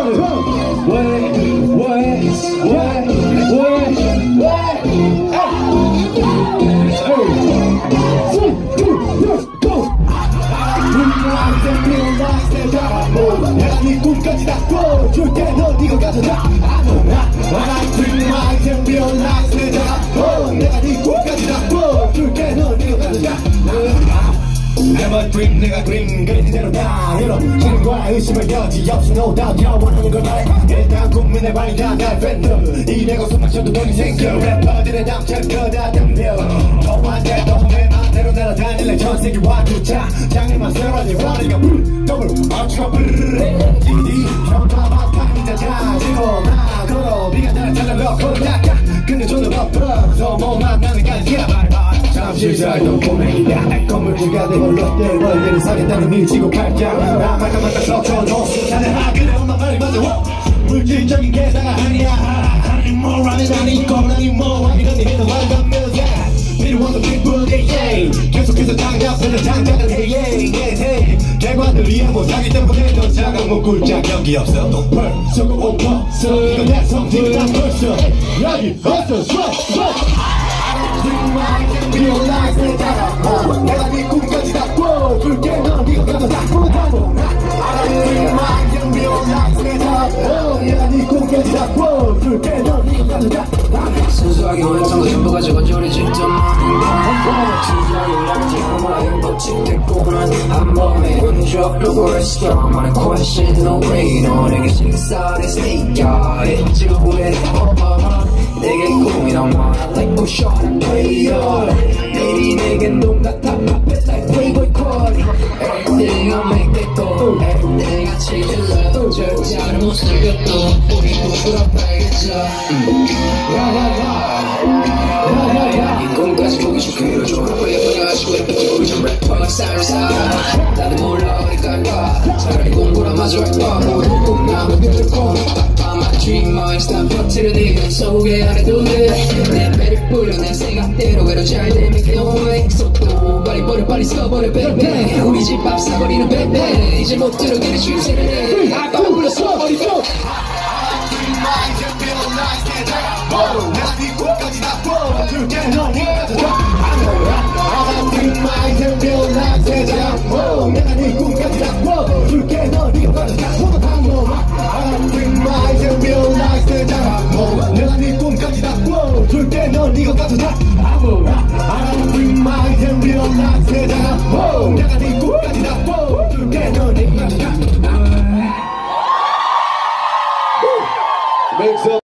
내가 네 꿈까지 다 꿔줄게 너 네가 가져다 I bring my item realize 내가 내가 네 꿈까지 다 꿔줄게 너 네가 가져다 Never dream 내가 그린 그대로 다 이뤄 신과 의심을 여지 없이 no doubt 원하는 걸 말해 일단 국민의 발이다 날 팬들 이 내가 숨 마셔도 돈이 생겨 래퍼들의 남자 거다 덤벼 너한테 또 내 맘대로 날아다닐래 전 세계와 두자 장애만 세워지 버리가 더블 어치가 브르르 디디 현타만 타니까 자지고 나 걸어 네가 나를 찾아놓고 닦아 근데 존을 엎어 못 만나는 가지야 잠시 살던 고백이야 건물주가 되고 롯데 월드를 사겠다는 밀치고 팔자 나 말까 말까 섞어놓고 나는 그래 엄마 말이 맞아 물질적인 계산가 아니야 아니 뭐라는 아니 거라니 뭐 아니라니 해도 말감면서 필요한 건 기쁘게 계속해서 장잡해서 장작을 해 개관들이 하고 자기 때문에 넌 자각 못 굴자 여기 없어 벌써 오퍼서 이건 내 성질이다 벌써 여기 없어 realize 내가 네 꿈까지 다 꿔줄게 너 네가 가서 다 꿔다보 I bring my item realize 내가 네 꿈까지 다 꿔줄게 너 네가 가서 다 순수하게 원성도 전부 가지고 조리짓던 순수하게 약지 하나의 법칙됐고는 한 번에 운적으로 rescue 많은 question no brain 너에게 식사를 스테이크 지구부에 내게 꿈이란 말 like oh shot and player Baby 내겐 놈 같아 pop it like playboy cord Everything I make that go Everything I change your love 절대로 못 살겠어 우리 누구라 빨개져 이 꿈까지 보기 좋게 좀 예쁘게 하시고 예쁘게 우리 좀 래퍼가 살살 나도 몰라 어디갈까 차라리 공부나 마저 할까 모두 꿈나무 뾰족고 My dream my style 버티려 네가 서우게 안 해도 돼내 배를 뿌려 내 생각대로 그래도 잘 되면 no way 속도 빨리 써버려 baby 우리 집 앞 사거리는 baby 이제 못 들어가는 줄새를 내 아빠 불렀어 어디 또 내가 네 꿈까지 다 꿔줄게 너 네가 가져가 I bring my item realize 내가 네 꿈까지 다 꿔줄게 너 네가 가져가 I bring my item realize 내가 네 꿈까지 다 꿔줄게 너 네가 가져가 I bring my item realize 내가 네 꿈까지 다 꿔줄게 너 네가 가져가